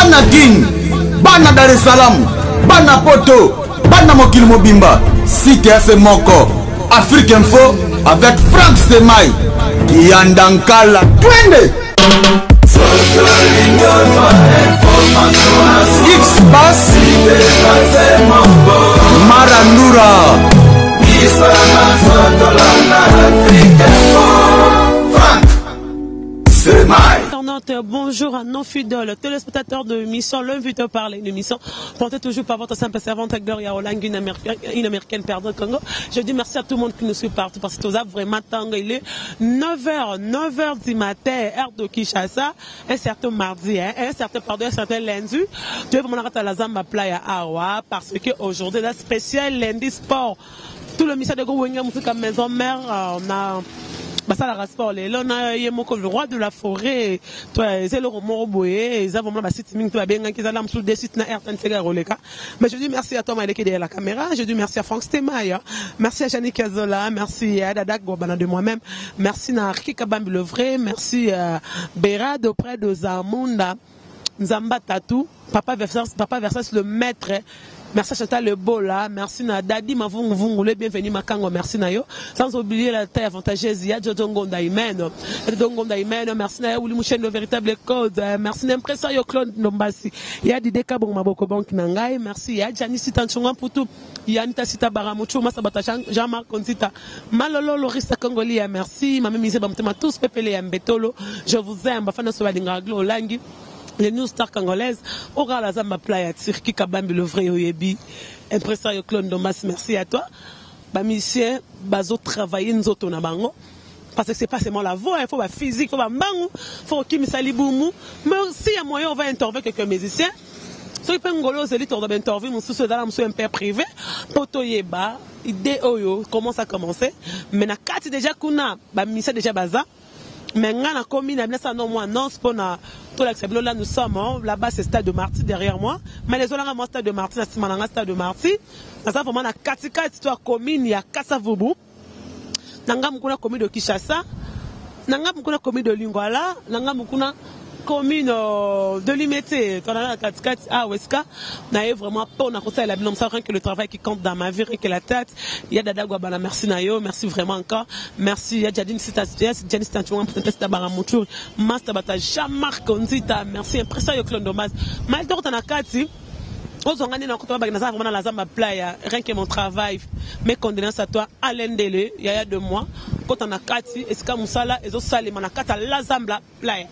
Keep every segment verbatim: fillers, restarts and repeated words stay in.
bana Guine, bana Dar es Salaam, bana Poto, bana Mokil Mobimba, Site F Moko, Afrique Info avec Frank Stemai, Yandankala, twende. X-Bass, Marandura, Frank Stemai. Bonjour à nos fidèles téléspectateurs de l'émission L'invité par l'émission. Portez toujours par votre simple servante Gloria Olang, une américaine, une américaine perdue Congo. Je dis merci à tout le monde qui nous suit partout parce que tout ça vraiment tango. Il est neuf heures, neuf heures du matin, heure de Kinshasa, un certain mardi, hein, un certain pardon, un certain lundi. Je vais vous montrer à la Zamba Playa Awa parce que aujourd'hui, la spéciale lundi sport. Tout le ministère de Gouwenga, musique maison mère, on a ça la sport les là on a le roi de la forêt toi c'est le romo boyé ils ont vraiment ba site ming toi bien qu'ils allaient sur des sites na R T N C Roleka. Mais je dis merci à Thomas qui est derrière la caméra, je dis merci à Frank Stemai, merci à Janine Kazola, merci à Dadak Gobana de moi-même, merci à Arki Kabambi le vrai, merci à Berad auprès de Zamunda Nzamba Tatou, papa Versas, papa Versas le maître. Merci à Chantal Le Bola, merci à Dadi Mavung Vungule, bienvenue Makango, merci à yo. Sans oublier la taille avantageuse, il y a Jodongo Daimeno, Jodongo Daimeno, merci à Ouli Mouchen, le véritable code, merci à l'impression Claude Nombasi, il y a Dideka Bon Maboko Bank Nangai, merci, il y a Janice Tanchonga Poutou, il y a Anita Sita Baramucho, Masabata Jean-Marc Konzita, Malolo Lorista Congoli, merci, ma mise Bamtema, tous Pepele Mbetolo, je vous aime, Bafana Sovalingaglo, Langi. Les news stars congolaises, Ora la Zamba Playa, Tirki Kabambi, le vrai Oyebi, impresario Claude Domas, merci à toi. Bamisien, Bazo travailler nous autres na bango. Parce que c'est pas seulement la voix, il faut la physique, il faut la bango, il faut qu'il me saliboumou. Mais aussi, il y a moyen, on va interviewer quelques musiciens. Si vous avez des élites, on va interviewer, mon souci, c'est un père privé. Poto Yeba, idée Oyo, comment ça a commencé. Mais na kati déjà kuna, Bamisien déjà baza. Mais on a commis la blessure non moi non c'est pour na tout l'accepter là nous sommes là-bas c'est stade de Marty derrière moi mais les autres là stade de Marty c'est mananga stade de Marty ça ça vraiment na katika histoire commune ya Kasavubu nanga mukuna commune de Kinshasa nanga mukuna commune de Lingwala nanga mukuna commune de Limité dans la katika à Weska na vraiment pour na côté la bilan ça rien que le travail qui compte dans ma vie rien que la tête il y a Dada Gwabana merci nayo merci vraiment encore merci il y a Jadine Citation Janice Tanchouan pour tester Baramucho Master Bata Jean-Marc Konzita merci impression Claude Domas mal donc na kati aux organiser dans côté ba na vraiment la Zamba Playa rien que mon travail mes condoléances à toi Alain Dele il y a deux mois quand on a kati eska musala ezo salima na kata la Zamba Playa.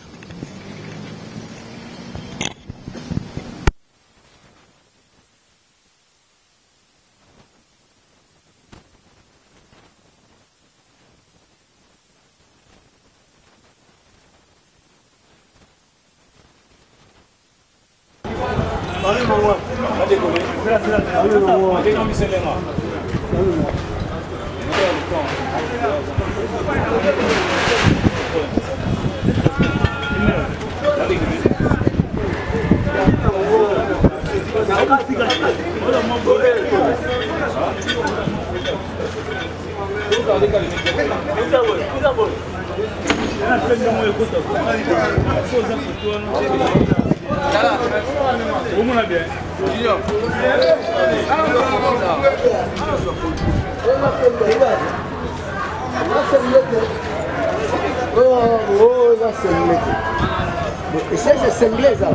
Et ça, c'est anglais, ça.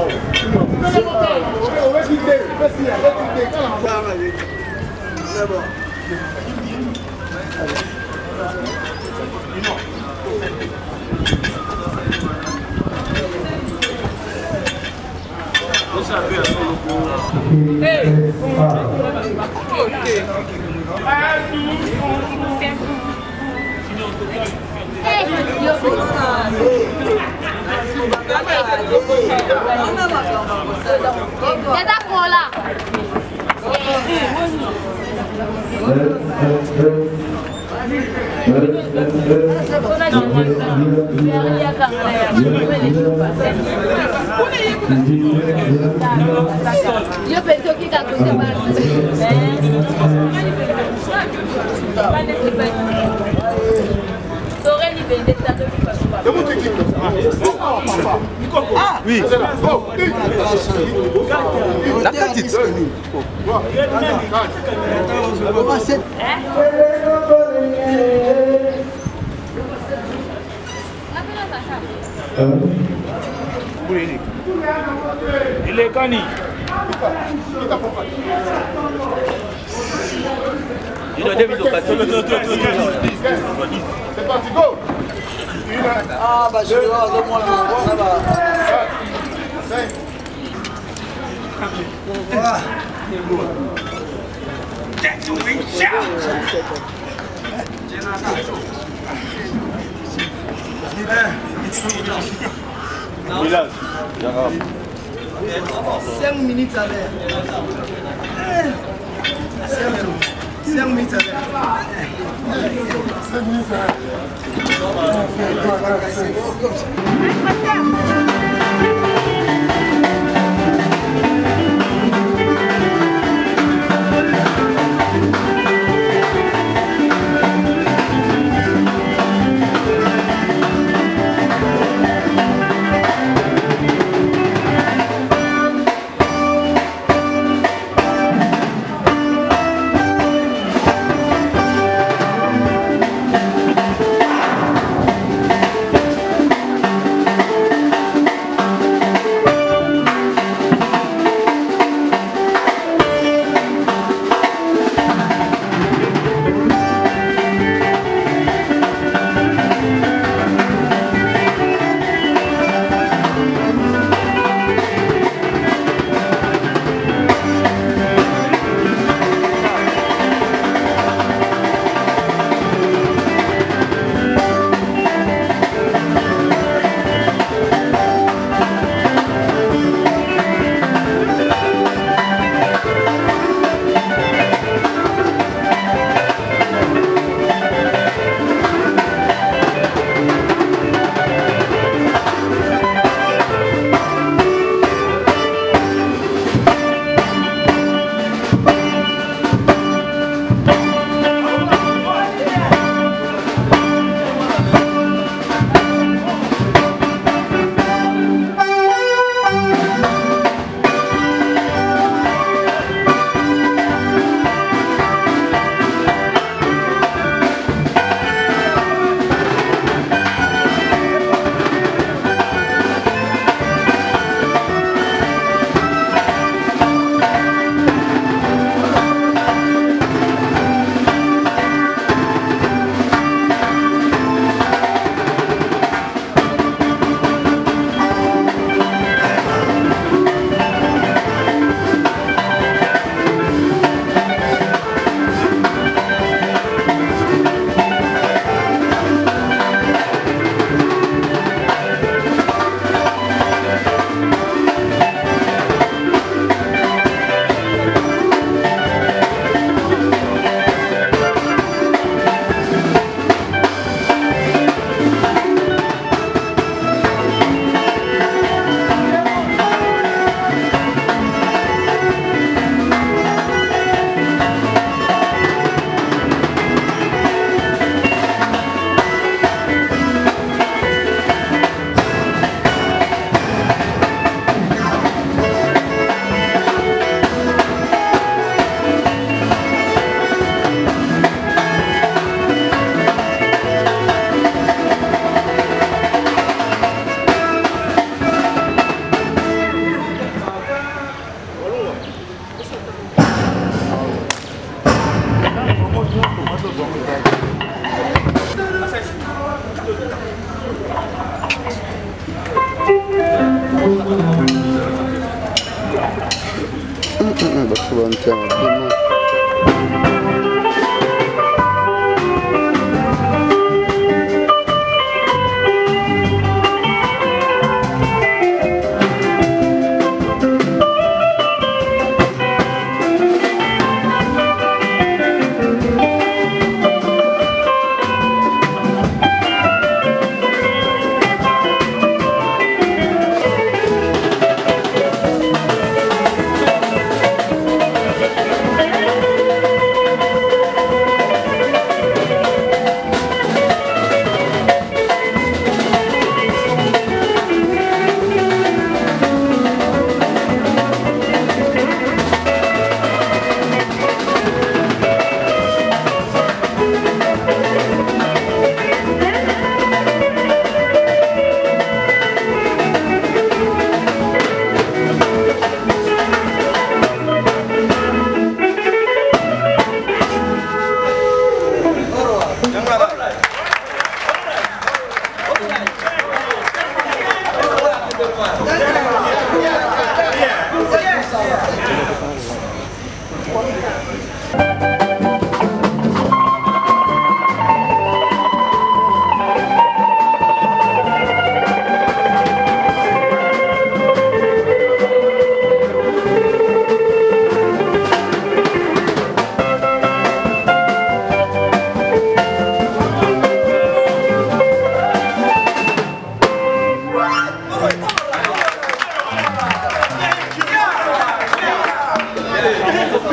Io penso che da queste parti Torre di vendetta. Ah, Oui. La petite. Il est cani. Il a des vidéos. C'est parti, go. Ah bah je vais voir de moi ça va. cinq minutes à l'heure. cinq minutes à l'heure. cinq minutes à l'heure.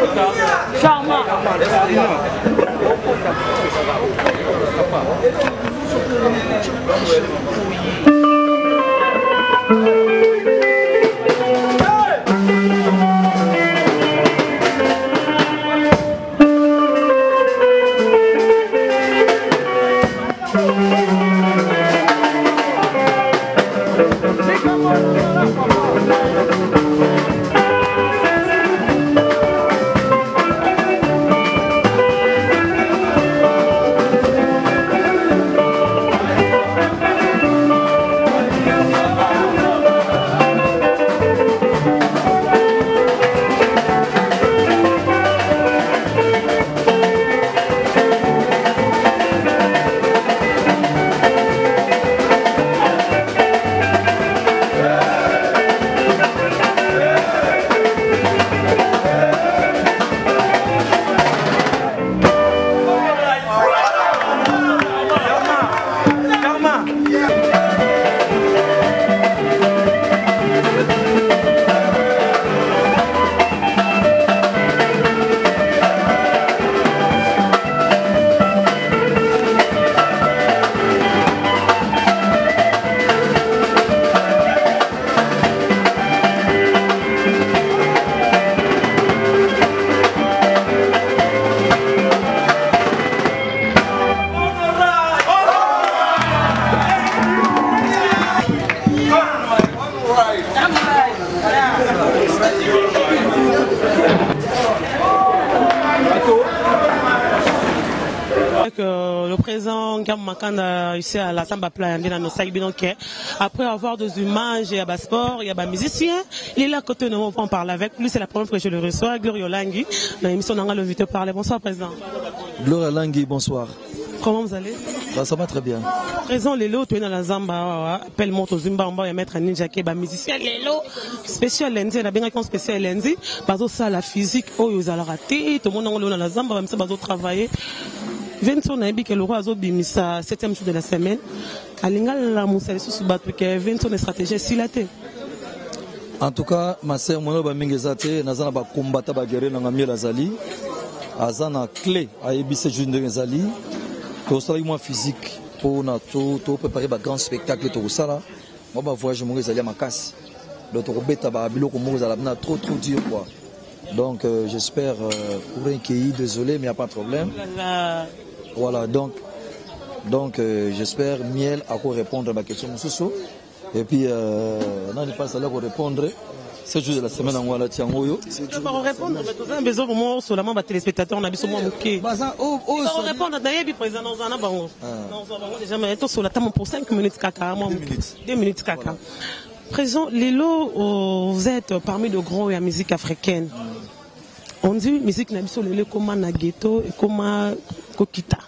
Charmant. Le président Gam Makanda ici à la Samba Playa, après avoir des images, il y a des sports, il y a des musiciens, il est là côté nous, on va en parler avec lui, c'est la première fois que je le reçois, Gloria Langui, dans l'émission Nanga le Vite parler. Bonsoir président. Gloria Langui, bonsoir. Comment vous allez? Bah, ça va très bien. Président Lelo, tu es dans la Zamba, appelle Moto Zumba, on va mettre un ninja qui est musicien Lelo, spécial lundi, on a bien un spécial lundi, bazo ça la physique, oh ils ont raté, tout le monde dans la Zamba, même ça bazo travailler. Vincent Naïbi que le roi a bimisa septième jour de la semaine. Alingal la moussa sous battu que Vincent est stratégie silaté. En tout cas, ma sœur Mono Bamingezate, Nazana ba combattre ba guerre na ngamia lazali. Azana clé à ebisse jour de lazali. Pour ça moi physique pour na tout tout préparer ba grand spectacle tout ça là. Moi ba voyage mon lazali ma casse. D'autres bêta ba biloko mo lazali na trop trop dur quoi. Donc euh, j'espère euh, pour un pays désolé mais il n'y a pas de problème. Voilà, donc, donc euh, j'espère Miel à quoi répondre à ma question. Et puis, euh, on n'a pas ça là pour répondre. C'est juste la semaine en Walla Tiangoyo. Je vais répondre, mais tout ça, besoin vraiment seulement les téléspectateurs, on a besoin de moquer. On va répondre, d'ailleurs, président, on a besoin. Déjà, mais sur la table pour cinq minutes caca. deux minutes caca. Président, Lelo, vous êtes parmi de grands et la musique africaine. On dit musique n'a pas le comme un ghetto et comme un kokita.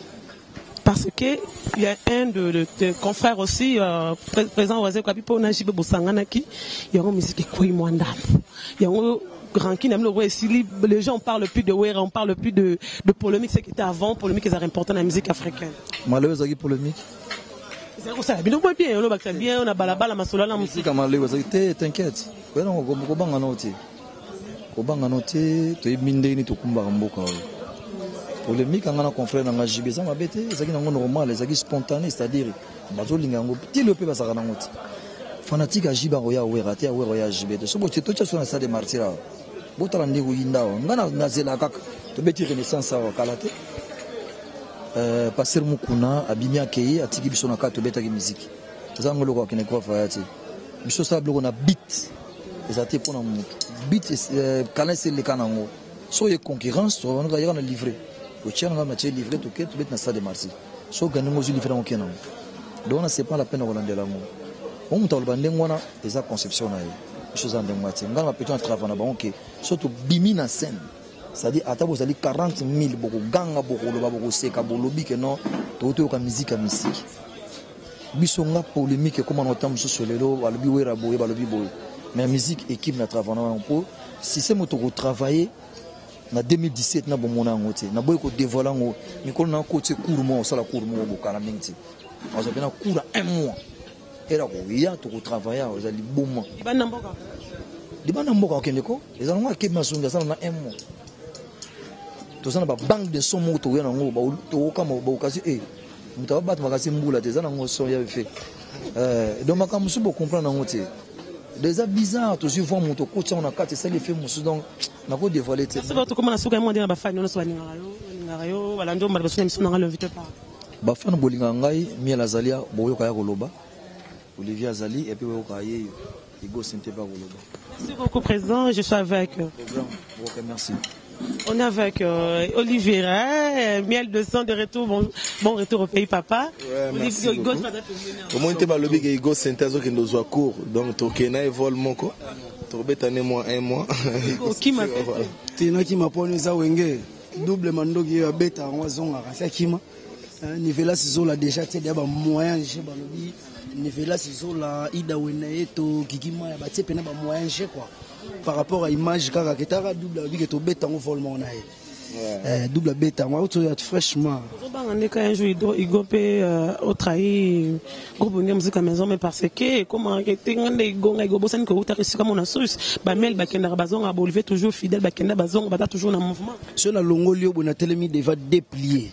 Parce que il y a un de, de, de confrères aussi, euh, président Oazé Kapipo Najibe Bosanganaki, il y a une musique qui est Mwanda. Il y a un grand qui n'aime le roi ici. Les gens parlent plus de Wera, on parle plus de, de polémique, ce qui était avant, polémique qui est important dans la musique africaine. Malheureusement, il polémique. C'est ça, bien, on va bien, on va bien, on a balabala, masola, la musique. T'inquiète, on va noter. Kobanga noté to ibinde ni to kumba mboka polémique ngana confrère nga jibeza mabete ezaki nango normal ezaki spontané c'est-à-dire bazo linga ngo ti le pe basaka nango ti fanatique a jiba roya wera te wera ya jibete so bote to tcha so na sa de martira botala ndeko yinda ngana nazela kaka to beti renaissance wa kalate euh passer mukuna abimi akeye atiki biso na ka to beta ki musique tazango loko akene kwa fayati biso sa bloko na beat ezati pona mutu bit kana c'est le kanango so ye concurrence so on va y livrer au tien on va mettre livrer tout que tout bet na ça de Marseille so gagne mo livrer en kenan donc c'est pas la peine de relancer l'amour on muta le bande ngona eza conception na ye chose en demati ngana petit travail na ba OK surtout bimi na scène c'est-à-dire ata vous allez quarante mille boko ganga boko lo ba boko seka bolobi que non to to ka musique à musique bisonga polémique comment on entend sur le lo balobi wera boye balobi boye. Mais la musique, équipe, n'a travaillé un peu. Si c'est moi qui travaillé, en deux mille dix-sept, na bon mon angoté. Na boy ko dévoiler ngo. Mais quand on a côté court mois, ça la court mois au calamenti. On a bien court un mois. Et là, il y a tout travailler, on a les bons mois. Di banamboka. Di banamboka okendeko. Les gens qui m'ont sonné ça on a un mois. toza na ba banque de son moko toya nango ba to kama ba okasi eh mutawa bat makasi mbula te za nango son ya fait euh donc makambo so bo comprendre nango te déjà bizarre to voir moto ko tsa on a quatre ça les fait musu donc na ko dévoiler te c'est pas comment na suka mo ndina ba fani no so baninga yo baninga yo balando mala basuna mission na l'invité pas ba fana bolinga ngai Miel Azalia boyo kaya koloba Olivier Azali et puis boyo kaya Igo Sente ba koloba. Merci beaucoup président, je suis avec merci. On est avec euh, Olivier, hein, Miel de sang de retour, bon, bon retour au pays papa. Ouais, merci Olivier, beaucoup. Au moins, tu as le big Igo Synthèse qui nous a court, donc tu as vol mon co. Tu as un mois, un mois. Qui m'a Tu as qui m'a poni za wenge double mando qui a bêta en zone à Sakima. Nivela Sizola déjà, tu as des moyens, je balobi. Nivela Sizola, Ida Wenaeto, Kikima, ya batie pena ba moyens, quoi. Par rapport à l'image, car à Ketara, double avec et au bêta en vol mon aïe. Double bêta, moi, tu es fraîchement. On est quand un jour, il gopé au trahi, groupe de musique à maison, mais parce que, comment, il y a des gons, il y a des gens qui ont réussi comme on a su, Bamel, Bakenda, Bazon, a Bolivier, toujours fidèle, Bakenda, Bazon, Bata, toujours dans le mouvement. Sur la Longolio, on a tellement déjà déplié.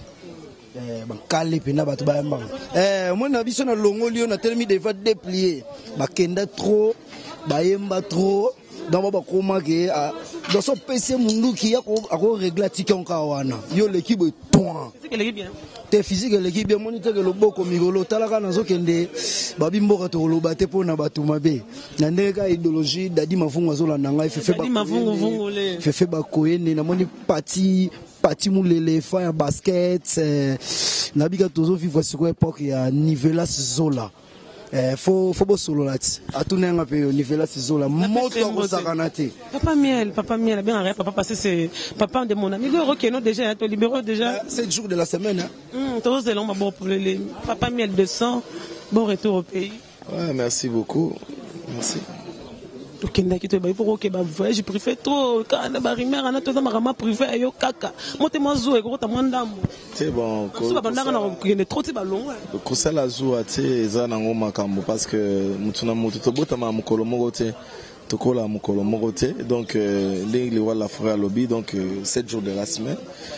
Bakale pena batu ba mbang eh moi na biso na Longolio na tellement déjà déplié bakenda trop bayemba trop donc ba koma ke dans son P C mundu ki ya ko ako régler ticket wana yo l'équipe est toi c'est que l'équipe bien te physique l'équipe bien moniteur que le boko migolo talaka nazo kende babimboka to lobate pona batu mabe na ndeka idéologie dadi mavungu azola nanga fefe ba mavungu vungu le fefe ba koyene na moni parti parti mou l'éléphant en basket nabika tozo vivre sur époque ya Nivela Sizola eh faut faut solo là atunenga pe Nivela Sizola moto ko sakanate papa Miel papa Miel bien arrête papa parce que c'est papa de mon ami le Keno déjà to libéraux déjà sept jours de la semaine hein tous les longs bon pour les papa Miel de sang bon retour au pays. Ouais, merci beaucoup, merci. Okenda ki to ba pour que ba voyage privé trop kana ba rimer ana to za marama privé ayo kaka mote mazo e ko ta mwandambo c'est bon ko ba bandanga na ko ne trop ti ba longa ko sala zuwa te eza na ngoma kambo parce que mutuna mutu to bota ma mukolo moko te to kola mukolo moko te donc les wala frère lobby donc sept jours de la semaine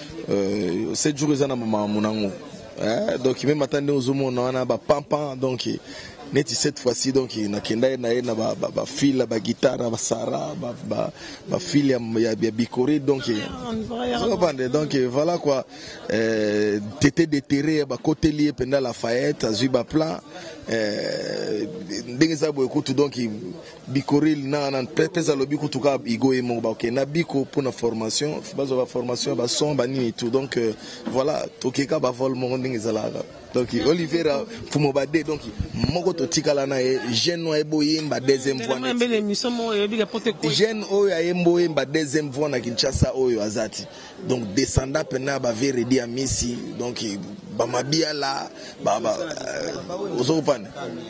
euh sept jours eza na mama munango donc même attendé aux hommes na ba pampan donc neti cette fois-ci donc na kenda na na ba ba fil ba guitare ba sara ba ba ba fil ya ya bikori donc donc voilà quoi euh tété déterré ba côté lié pendant la Lafayette azui ba plan euh ndenge za bo ekutu donc bikori na na pesa lobi kutuka igo emo ba ok na biko pour na formation bazo ba formation ba son ba ni tout donc voilà tokeka ba vol mo ndenge za la donc Oliviera pour mobade donc moko to tikala na jeune no eboyemba deuxième fois jeune oyo ayemboyemba deuxième fois na Kinshasa oyo azati donc descendant pena ba veredi a Messi donc ba mabia la ba ba ozopane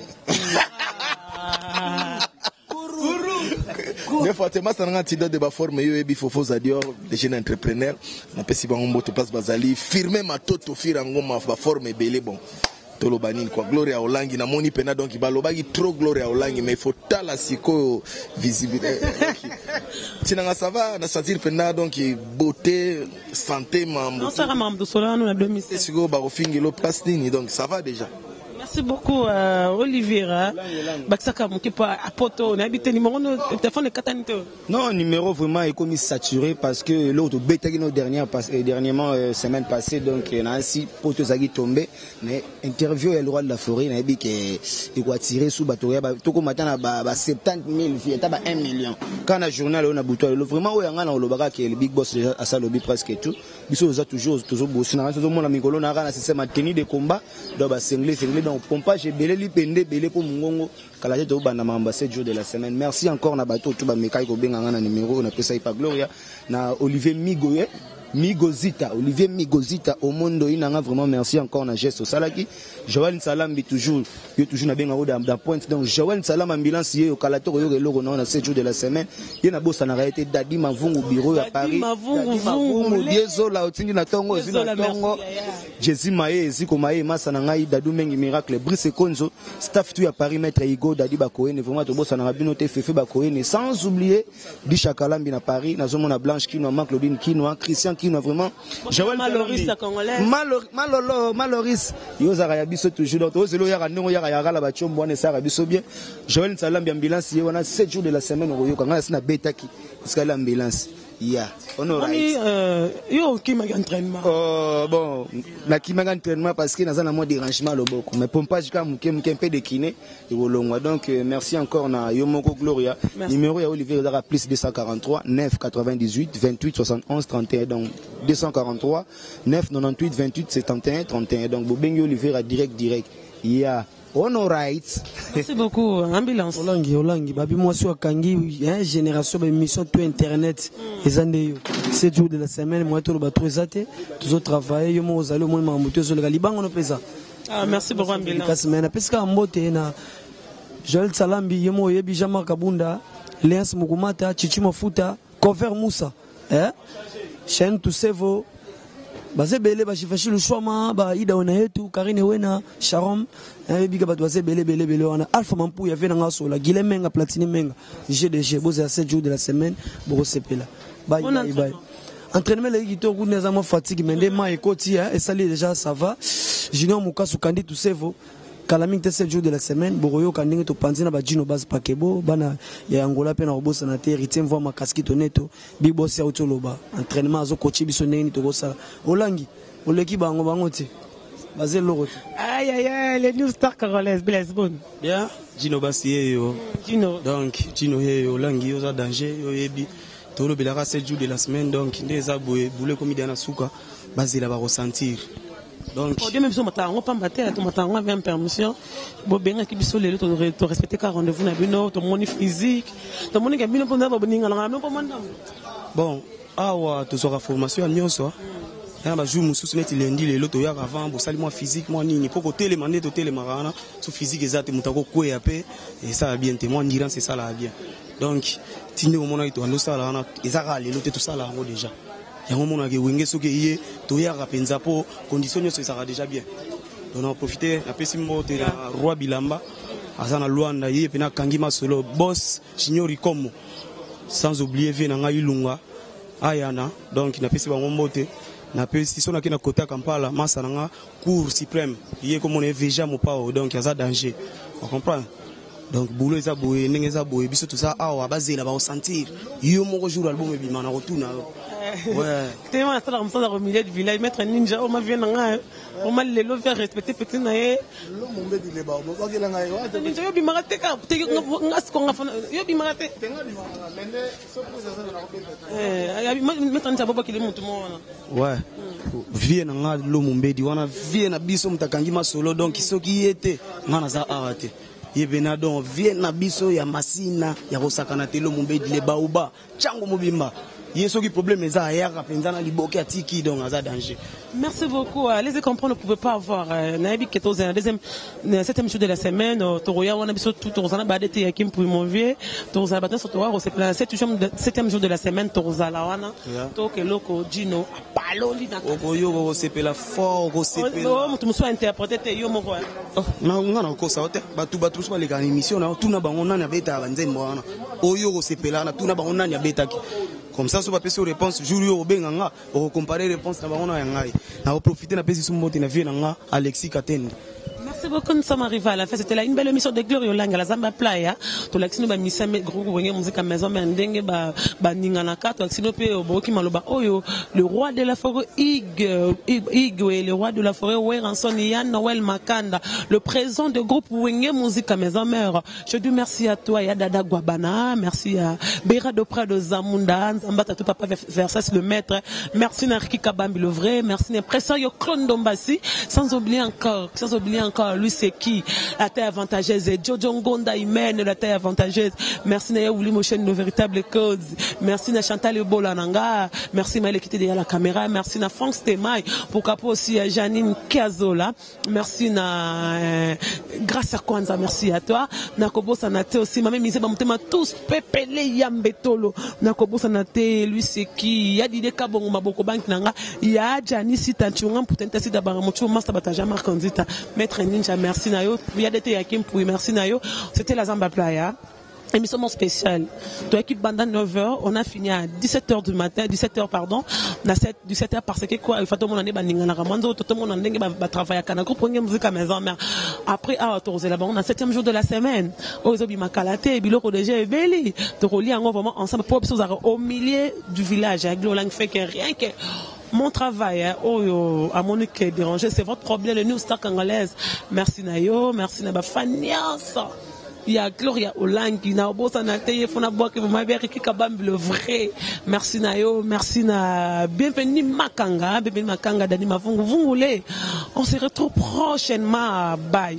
mais Fatima sananga tida de ba forme yo ebi fofo zadior des jeunes entrepreneurs na pesi ba ngombo to place bazali firmer ma toto fira ngoma ba forme belé bon tolo banini quoi gloria olangi na moni pena donc balobaki trop gloria olangi mais faut tala siko visibilité tinanga ça va na sentir pena donc beauté santé mambo ça ra mambo solano na deux mille sept siko ba ofingelo place nini donc ça va déjà. Merci beaucoup euh, Oliviera. Baksaka Mokipa Apoto, on a habité numéro de téléphone de Katanito. Non, numéro vraiment est comme saturé parce que l'autre bêta nos dernières dernièrement euh, semaine passée donc on a ainsi Poto Zagi tombé mais interview est le roi de la forêt n'a dit que il va tirer sous bateau tout comme matin ba soixante mille filles ta ba un million. Quand la journal on a bouton vraiment ouais ngana le baga que le big boss déjà à ça lobby presque tout. Biso za toujours toujours bosser na tout mon ami kolona na système tenue de combat donc ba singler singler donc pompage belé li pende belé pour mungongo kala te bana mamba sept jours de la semaine. Merci encore na bateau tout ba mekai ko benga na numéro na pesa ipa gloria na Olivier Migoye Migozita Olivier Migozita au monde inanga vraiment merci encore na geste au salaki Joël Salam bi toujours yo toujours na benga dans dans point donc Joël Salam ambulance yo kalato yo loko na sept jours de la semaine ye na bossa na été dadi mavungu bureau à Paris mavungu biezo la otingi na tongo zina tongo Jésus Maye ziko Maye masa na ngai dadu mengi miracle Brice Konzo staff tout à Paris maître Igo dadi bakoene vraiment to bossa na bino te fefe bakoene sans oublier di Chakalambi na Paris na zomo na Blanche Kino Marc Lodine Kino Christian Kino vraiment Joël Maloris la congolaise Malolo Maloris yo za ya biso toujours donc o zelo ya kanongo ya ya la ba chombo ne sa biso bien Joël Salambi ambulance ye wana sept jours de la semaine o yo kanga sina betaki parce que l'ambulance yeah on right euh yo qui m'a entraînement oh bon na qui m'a entraînement parce que dans un mode dérangement le beaucoup mais pompage quand muke muke un peu de kiné et wolongwa donc euh, merci encore na yo moko Gloria numéro ya Olivier Zara plus deux cent quarante-trois neuf quatre-vingt-dix-huit vingt-huit soixante-onze trente et un donc deux cent quarante-trois neuf quatre-vingt-dix-huit vingt-huit soixante et un trente et un donc bobengi Olivier à direct direct yeah on right. Merci beaucoup ambulance Olangi Olangi babi moi sur Kangi hein génération de émission tout internet ezande sept jours de la semaine moi tout le bateau ezate tous autres travailler yo mo zalo mo mamuto zo le libango no pesa ah merci beaucoup ambulance semaine parce que mbote na Joël Salambi yo mo yebi Jama Kabunda Léance Mukumata Chichi Mafuta Cover Moussa hein chaîne tout sevo bazebele bashifashi lushwama ba ida ona yetu Karine Wena Sharom eh biga ba bazebele bele bele ona Alpha Mampu ya vena ngaso la Guilhem Menga Platini Menga G D G boza sept jours de la semaine boko sepela bye bye bye entraînement les gito ku neza mo fatigue mende ma ekoti et ça déjà ça va Junior Mukasu kandi tout sevo Kalaming te sept jours de la semaine boroyo kandinge to panzina ba Jino base pakebo bana ya Angola pe na robosa na terre tiem voir ma casquette neto big boss ya utoloba entraînement azo coacher biso neni to kosa Olangi oleki bango bango te bazé loro aïe aïe aïe les new stars congolaises Blaise Bonne bien Jino basi yo Jino donc Jino ye Olangi yo za danger yo yebi to lo belaka sept jours de la semaine donc ndeza boye boule comme idana suka bazela ba ressentir. Donc, au début, nous avons pas battu, nous avons une permission. Bon, bien que biso lelo to respecter car rendez-vous na bino, to moni physique, to moni que bino pona ba boninga la même pas bon, awa to sera formation nyonso. Ya ba jour mususu neti lundi lelo to ya avant bo sali moi physique moi nini poko télé mané to télé marana, so physique ezate mutako kwe apé et ça va bien témoin dirant c'est ça là bien. Donc, tinde au mona to ando ça là na ezaka lelo te tout ça là déjà. Il y a un moment où il y a un peu conditions ça sera déjà bien. Donc on a profité, on a pu le roi Bilamba, Azana Luanda, et puis Kangima Solo, boss, Signori Komo, sans oublier Venanga Ilunga, Ayana, donc il a pu se monter. Na pe si son akina kota Kampala, Masananga, cour suprême, il est comme on est déjà mon pao, donc il y a danger. On comprend? Donc boulot eza boye ndenge eza boye biso tout ça awa bazela ba ressentir yo moko jour album bi mana retourna ouais tellement ça comme ça dans le milieu du village mettre ninja on m'a vient nga on m'a lelo faire respecter petit na ye lo mombe di leba mo ba kela nga yo ninja yo bi marate ka te nga sko nga yo bi marate tenga di manga mende surprise ça na ko eh ya mettre ninja boba kile mutu mo ouais vie na nga lo mombe di wana vie na biso mutakangi masolo donc soki yete ngana za awate yebena donc vie na biso ya masina ya kosakana telo mombedi le baoba chango mobimba yeso qui problème eza ya kapenzana liboke atiki donc aza danger. Merci beaucoup. Les comprendre ne pouvaient pas avoir nabi keto za deuxième septième jour de la semaine toroya wana biso tout tozana badete ya kim pour mon vieux tozala bato so towa c'est plan septième jour de la semaine tozala wana to ke loko Jino paloli na ko yo ko sepela fort ko sepela oh mutu muso interpréter te yo moko oh na ngana ko sa hote batu batu so les émission na tuna bango nani abeta banzembo wana oyo ko sepela na tuna bango nani abeta ki comme ça, si vous avez une réponse, jour où vous comparez les réponses, vous avez profité de la paix de Alexis Katende. Merci beaucoup, nous sommes arrivés à la fin. C'était là une belle émission de Gloria Olangi, la Zamba Playa. Tu l'as dit, nous avons groupe musique à maison, mais nous avons Ninganaka, tu as dit, le roi de la forêt Igwe, le roi de la forêt Weranson, Yann Noël Makanda, le président du groupe Wenge Musique à maison mère. Je dis merci à toi, Yadada Guabana, merci à Béra de Prado Zamunda, Zambata, tout papa Versas le maître, merci Narki Kabambi le vrai, merci Pression Clone Dombassi, sans oublier encore, sans oublier encore. Lui c'est qui la taille avantageuse et Jojo Ngonda il mène la taille avantageuse. Merci Naya Ouli Motion nos véritables codes. Merci na Chantal Bolananga. Merci Maëlle qui était derrière la caméra. Merci na Franck Stemay. Pourquoi pas aussi à Janine Kazola. Merci na euh, grâce à Kwanza. Merci à toi. Nakobo Sanate aussi. Ma même mise bamutema tous pepele yambetolo. Nakobo Sanate lui c'est qui ya dide kabongo maboko bank nanga. Ya Jani Sitanchunga pour tenter si d'abord mucho master bataja markandita. Maître Ninja, merci Nayo. Il y a des Yakim pour merci Nayo. C'était la Zamba Playa. émission spéciale. Toi, équipe Banda neuf heures, on a fini à dix-sept heures du matin, dix-sept heures, pardon. On a dix-sept heures parce que quoi, il faut tout le monde en est na ramando, tout le monde en est va travailler à Kanako pour une musique à maison. Mais après, à autour là-bas, on a septième jour de la semaine. Aux obi makalate, biloko déjà est belli. Donc, on lit vraiment ensemble pour au milieu du village. Avec l'Olang fait que rien que mon travail, hein, oh, à mon qui est dérangé, c'est votre problème, le New Star congolaise. Merci Nayo, merci Naba Fanias. Il y a Gloria Olang qui n'a pas de téléphone à boire que vous m'avez récupéré le vrai. Merci Nayo, merci na bienvenue Makanga, bienvenue Makanga Dani Mavungu Vungule. On se retrouve prochainement à Baï.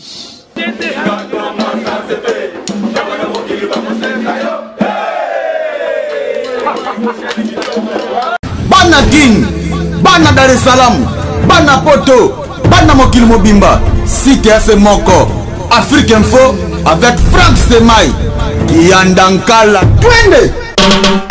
Bana King, Bana Dar es Salaam, Bana Poto, Bana Mokil Mobimba, Site F M Moko, Afrique Info avec Frank Stemai, Kiandankala, Twende.